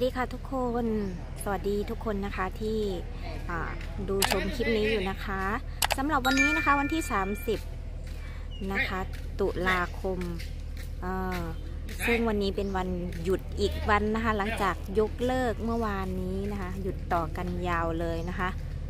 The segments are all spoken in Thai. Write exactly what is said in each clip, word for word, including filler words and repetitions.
ดีค่ะทุกคนสวัสดีทุกคนนะคะที่ดูชมคลิปนี้อยู่นะคะสำหรับวันนี้นะคะวันที่สามสิบนะคะตุลาคมซึ่งวันนี้เป็นวันหยุดอีกวันนะคะหลังจากยกเลิกเมื่อวานนี้นะคะหยุดต่อกันยาวเลยนะคะ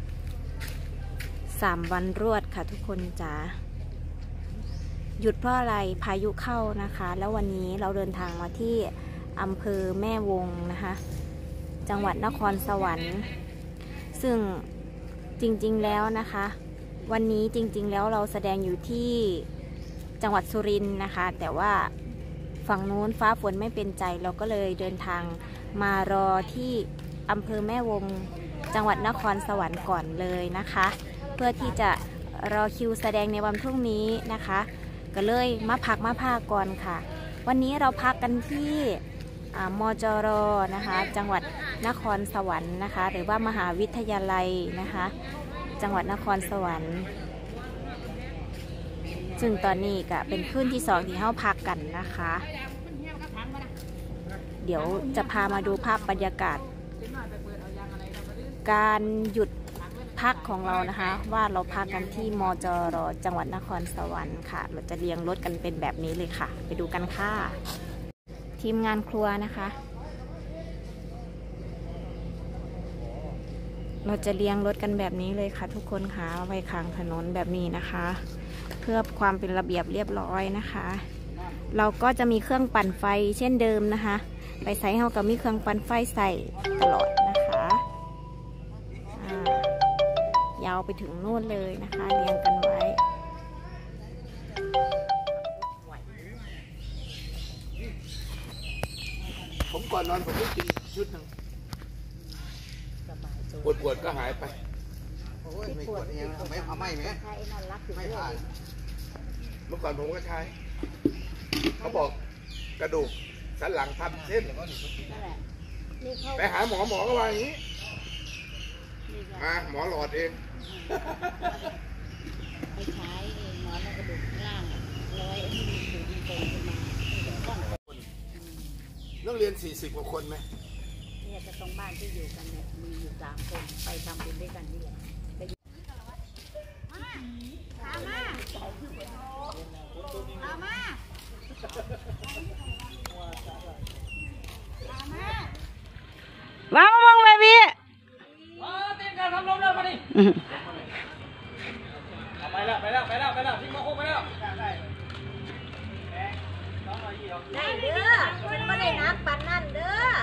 สามวันรวดค่ะทุกคนจ๋าหยุดเพราะอะไรพายุเข้านะคะแล้ววันนี้เราเดินทางมาที่อำเภอแม่วงนะคะจังหวัดนครสวรรค์ซึ่งจริงๆแล้วนะคะวันนี้จริงๆแล้วเราแสดงอยู่ที่จังหวัดสุรินทร์นะคะแต่ว่าฝั่งนู้นฟ้าฝนไม่เป็นใจเราก็เลยเดินทางมารอที่อำเภอแม่วงจังหวัดนครสวรรค์ก่อนเลยนะคะเพื่อที่จะรอคิวแสดงในวันพรุ่งนี้นะคะก็เลยมาพักมาพาก่อนค่ะวันนี้เราพักกันที่มจรนะคะจังหวัดนครสวรรค์นะคะหรือว่ามหาวิทยาลัยนะคะจังหวัดนครสวรรค์ซึ่งตอนนี้ก็เป็นคืนที่สองที่เข้าพักกันนะคะเดี๋ยวจะพามาดูภาพบรรยากาศการหยุดพักของเรานะคะว่าเราพักกันที่มจรจังหวัดนครสวรรค์ค่ะเราจะเรียงรถกันเป็นแบบนี้เลยค่ะไปดูกันค่ะทีมงานครัวนะคะเราจะเรียงรถกันแบบนี้เลยค่ะทุกคนค่ะไว้ข้างถนนแบบนี้นะคะเพื่อความเป็นระเบียบเรียบร้อยนะคะเราก็จะมีเครื่องปั่นไฟเช่นเดิมนะคะไปใส่เฮากับมีเครื่องปั่นไฟใส่ตลอดนะคะยาวไปถึงโน่นเลยนะคะเรียงกันไว้ผมก่อนนอนผมก็กินชุดหนึ่งปวดปวดก็หายไปโอ้ยไม่ปวดยังไม่เอาไม่ไหมไม่ผ่านเมื่อก่อนผมก็ใช้เขาบอกกระดูกสันหลังทับเส้นไปหาหมอหมอก็ว่าอย่างนี้มาหมอหลอดเองไปใช้เองหมอแล้วกระดูกล่างร้อยที่มีอยู่ดีตรงขึ้นมาเป็นก้อนนักเรียนสี่สิบกว่าคนไหมเนี่ยจะตรงบ้านที่อยู่กันเนี่ยมีอยู่สามคนไปทำบุญด้วยกันนี่แหละตามมาตามมาว้าวมองไปพี่ตีนการทำลมแล้วมาดิไปแล้วไปแล้วไปแล้วไปแล้วทิ้งโมโคไปแล้วได้เด้อไม่ได้นักปันนั่นเด้อ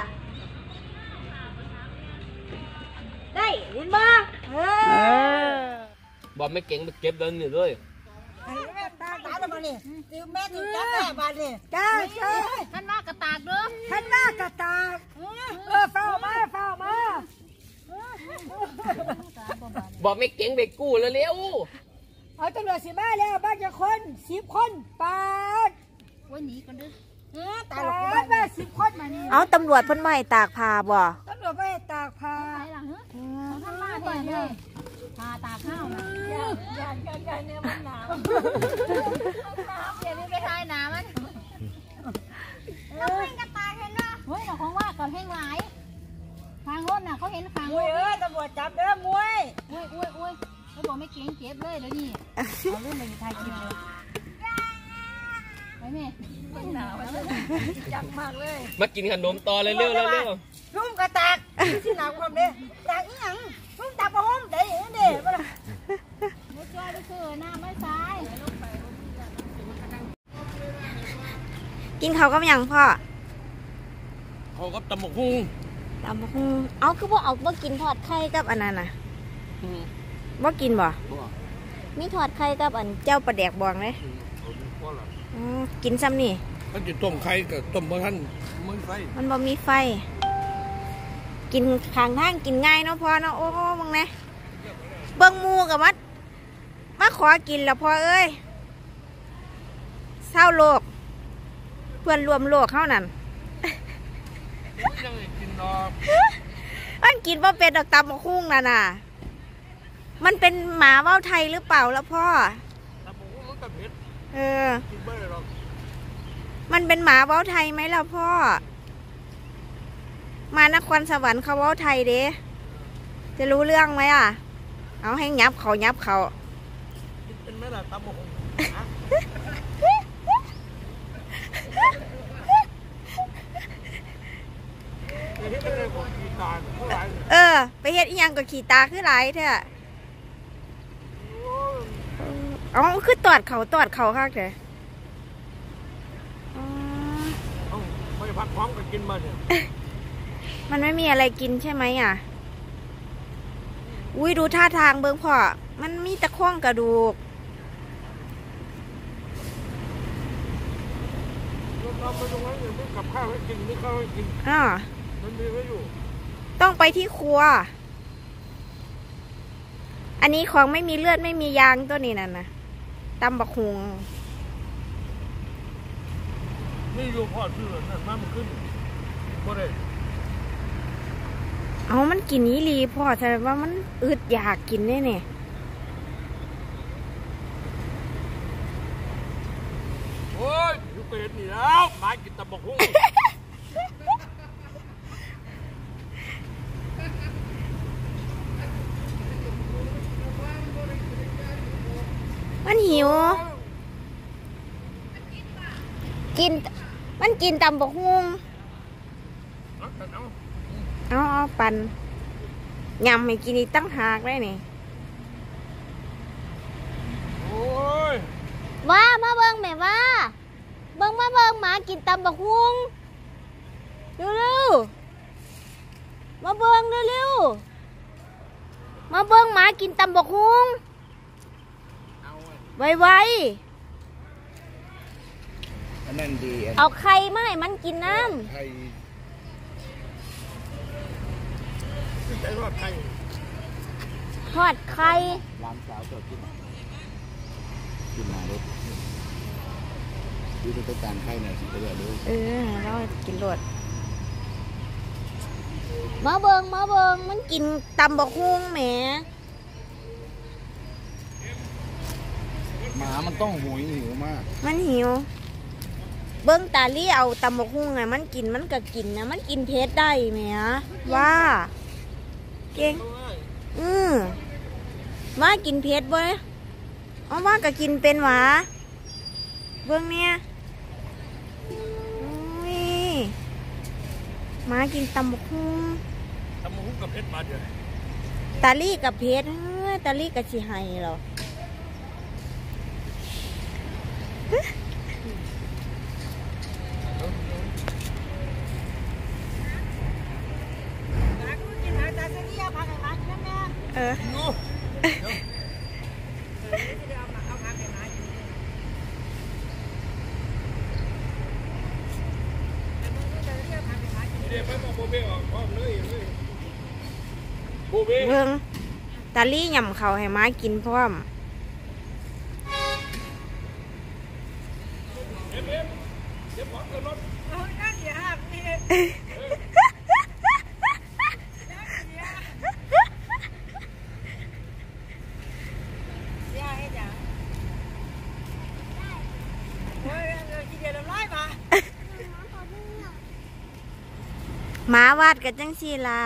ได้เห็นบ่เออบอกไม่เก่งไปเก็บเดินอยู่ด้วยแม่ตาตาแล้วมาเนี่ยติวแม่ติวจับแม่มาเนี่ยจ้าจ้าท่านมากระตากเด้อท่านมากระตากเออเฝ้ามาเฝ้ามาบอกไม่เก่งไปกู้แล้วเร็วเอาตำรวจสิบ้าแล้วบ้านจะคนสิบคนปาดวันนี้กันด้วยตายหรอกบ้านแม่สิบคนมานี่เอาตำรวจเพิ่นไม่ตากผ้าบ่ตำรวจไม่ตากผ้าท่านมาแทนเลยผ้าตากข้าวนะยานยานยานยานเนี่ยมันหนาวหนาวเดี๋ยวนี้ไปทายหนาวมันเราเพ่งกระตายเห็นนะเฮ้ยเราของว่าก่อนเพ่งหลายทางรถน่ะเขาเห็นทางรถเออตำรวจจับเด้อมวยอุ้ยอุ้ยอุ้ยเขาบอกไม่เก่งเก็บเลยเดี๋ยวนี้เอาเรื่องไปถ่ายคลิปเลยไปแม่หนาวจับมากเลยมากินขนมต่อเลยเร็วเร็วเร็วรุ่มกระตากที่หนาวความเด้ตากอีหยังรุ่มตากประหมเด้เด้มาละไม่ช่วยไม่ช่วยหน้าไม่ซ้ายกินเขาก็ยังพ่อเขาก็ตำหมกหุ้งตำบักหุ่งเอาคือพวกเอาบ่กินทอดไข่กับอันนั้นน่ะบ่กินบ่มีทอดไข่กับอันเจ้าปลาแดกบองเลยกินซ้ำนี่มันจะต้มไข่กับต้มบะท่านมันไฟมันบ่มีไฟกินข้างทางกินง่ายเนาะพ่อเนาะโอ้มึงนะเบิ่งมูกับมัดมาขอกินแล้วพ่อเอ้ยเศร้าโลกเพื่อนรวมโลกเข้านั่นมันกินว่าเป็นดอกตำมะคุ้งน่ะน่ะมันเป็นหมาว่าวไทยหรือเปล่าแล้วพ่อเออมันเป็นหมาว่าวไทยไหมล่ะพ่อมานครสวรรค์เขาเว้าไทยเด้จะรู้เรื่องไหมอ่ะเอาให้ยับเขายับเขาเป็นไหมล่ะตำบักหุ่งเออไปเฮ็ดอีหยังก็ขี่ตาคือหลายเถอะอ๋อคือตอดเขาตอดเขาคักเถอะอ๋อไม่พักพร้อมกันกินมาเนี่ยมันไม่มีอะไรกินใช่ไหมอ่ะอุ้ยดูท่าทางเบิ้งพ่อมันมีตะข้องกระดูกเราไปตรงนั้นอย่างนี้กับข้าวให้กินนี่ข้าวให้กินอ่ามันมีไว้อยู่ต้องไปที่ครัว อันนี้ของไม่มีเลือดไม่มียางตัวนี้นั่นนะตำบักฮุงนี่อยู่พอดเพื่อนนั่นมามันขึ้นก็ได้เอามันกินนี้รีพ่อแสดงว่ามันอึดอยากกินแน่เนี่ยโอ้ยอยู่เป็ดนี่แล้วมากินตำบักหุ่งมันหิว กิน มันกินตำบักฮุงเอาเอาเอาเอาปันยำให้กินอีกตั้งหากได้นี่โอ้ยว่ามาเบิ่งแม่ว่าเบิ่งมาเบิ่งหมากินตำบักฮุงเร็วๆมาเบิ่งเร็วๆมาเบิ่งหมากินตำบักฮุงไวอันนั้นดีๆเอาไข่มาให้มันกินน้ไทยใจรอดไทยำทอดไข่ร้านสาวเกิดขึ้นกินมาเลยดูตัวการไข่หน่อยสิตัวดูเออเรากินรสมาเบิ่งมาเบิ่งมันกินตำบักฮุงแหมหมามันต้องหุยหิวมากมันหิว เบิ้งตาลี่เอาตำบักหุ่งไงมันกินมันก็กินนะมันกินเพชรได้ไหมอะว่าเก่งอืมว่ากินเพชรบ่เอาว่าก็กินเป็นหวาเบิ้งเนี่ยอุ้ยมากินตำบักหุ่งตำบักหุ่งกับเพชรมาเดียวตาลี่กับเพชรเฮ้ยตาลี่กับชิไฮเหรอเออเดี๋ยวไปบอกโบเบ้ออกพร้อมเลยเลยโบเบ้เบิ่งตาลี่ยำเขาวให้ม้ากินพร้อมเอ็มเอ็มเดี๋ยวของขึ้นรถหมาวาดกันจังสีละ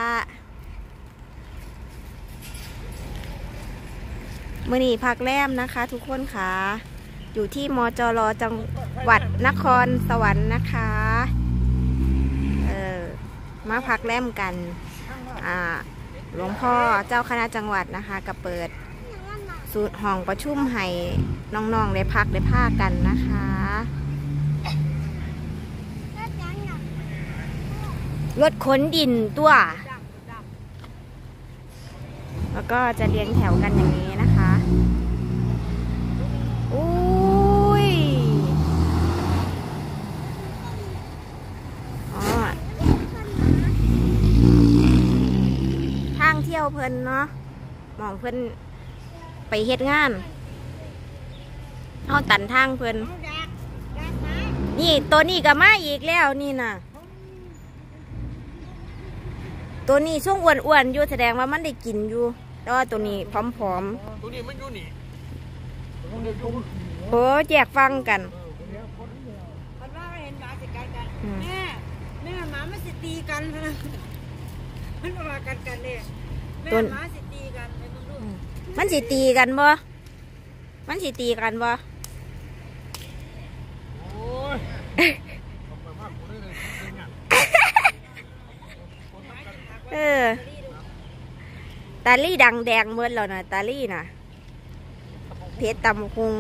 มื้อนี้พักแรมนะคะ ทุกคนค่ะอยู่ที่มจรจังหวัดนครสวรรค์นะคะเออมาพักแรมกันอ่าหลวงพ่อเจ้าคณะจังหวัดนะคะก็เปิดสูตรห้องประชุมให้น้องๆได้พักได้ผ้ากันนะคะรถขนดินตัวแล้วก็จะเรียงแถวกันอย่างนี้นะคะอุ้ยอ๋อทางเที่ยวเพิ่นเนาะมองเพิ่นไปเฮ็ดงานเอาตันทางเพิ่นนี่ตัวนี้ก็มาอีกแล้วนี่น่ะตัวนี้ช่วงอ้วนๆอยู่แสดงว่ามันได้กินอยู่แต่ว่าตัวนี้ผอมตัวนี้มันอยู่นี่ๆโอ้แจกฟังกันคนว่าเห็นหมาสิกันกันแม่แม่หมาไม่สิตีกันพะนะมันมากันกันเลยแม่ม้าสิตีกันไปมึงดูมันสิตีกันบ่มันสิตีกันบ่โอ้ยขอบคุณมากกูได้เลยเนี่ยเออตาลี่ดังแดงเบิดแล้วนะตาลี่น่ะเพชรตำคุง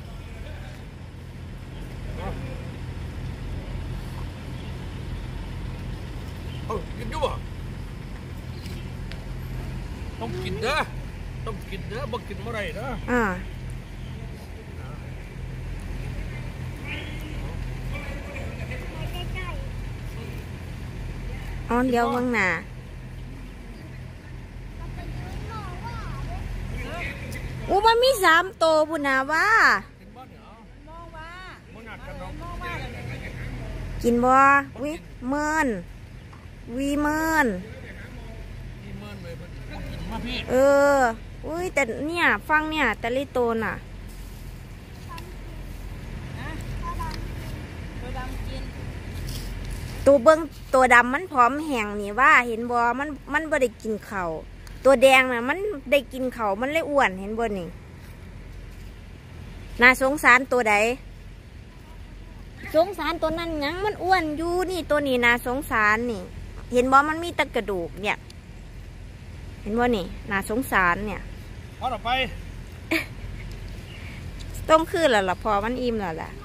เอากินอยู่บ่ต้องกินเด้อต้องกินเด้อบ่กินเมื่อไรเด้ออ่าอ๋อเลี้ยวข้างหน้าอู้มันมีสามโตวบุญนาว่ากินบ่เดี๋ยวมองว่าบ่นัดกันเนาะมองว่ากินบ่วิเมินวีเมินมีเมินเลยเพิ่นบ่กินมาพี่เอออุ้ยแต่เนี่ยฟังเนี่ยตะลิโตนอ่ะตัวดำกินตัวเบิ้งตัวดำมันพร้อมแห้งนี่ว่าเห็นบ่มันมันบ่ได้กินข้าวตัวแดงน่ะมันได้กินข้าวมันเลยอ้วนเห็นบ่นี่น่าสงสารตัวใดสงสารตัวนั้นหยังมันอ้วนอยู่นี่ตัวนี้น่าสงสารนี่ เห็นบ่มันมีแตะกระดูกเนี่ย เห็นบ่นี่น่าสงสารเนี่ยพอต่อไปต้องคืนแล้วล่ะพอมันอิ่มแล้วล่ะ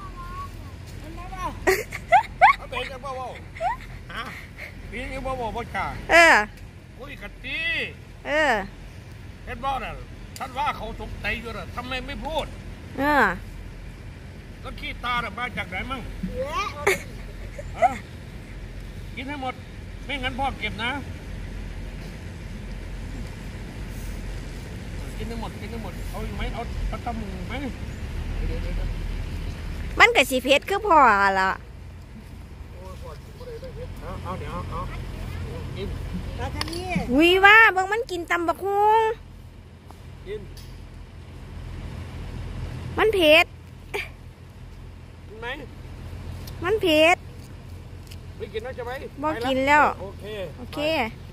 เอาเตะกันบ่เว้าฮะปีนี้บ่บ่บ่กล้าเออคุยกันตีเออเฮ็ดบ่น่ะท่านว่าเขาสงสัยอยู่น่ะทำไมไม่พูดเออแล้วขี้ตาน่ะมาจากไหนมั่งฮะกินให้หมดไม่งั้นพ่อเก็บนะกินให้หมดกินให้หมดเอาอีกไหมเอาเอาตำหมูไหมเดี๋ยวเดี๋ยวเดี๋ยวมันกับสีเพชรคือพอละโอ้ยพ่อกินบ่ได้เลยเฮ็ดเอาเอาเดี๋ยวเอาเอากินตาทนี้วิว่าเบิ่งมันกินตำบักฮุงกินมันเพชรกินไหมมันเพชรไม่กินแล้วใช่ไหมบ่ไปกินแล้วโอเคโอเคไป